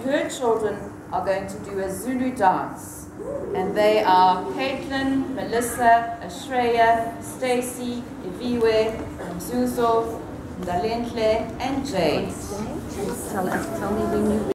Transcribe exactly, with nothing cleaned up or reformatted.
her children are going to do a Zulu dance. And they are Caitlin, Melissa, Ashreya, Stacy, Iviwe, Mzuzo, Ndalenhle, and Jade. Tell us, tell me when you